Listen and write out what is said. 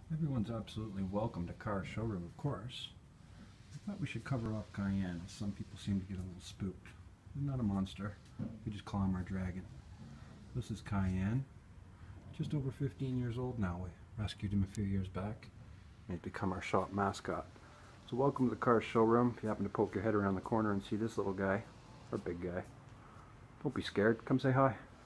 Everyone's absolutely welcome to Car Showroom, of course. I thought we should cover off Cheyenne, as some people seem to get a little spooked. He's not a monster. We just call him our dragon. This is Cheyenne. Just over 15 years old now. We rescued him a few years back. And he's become our shop mascot. So welcome to the Car Showroom. If you happen to poke your head around the corner and see this little guy, or big guy, don't be scared. Come say hi.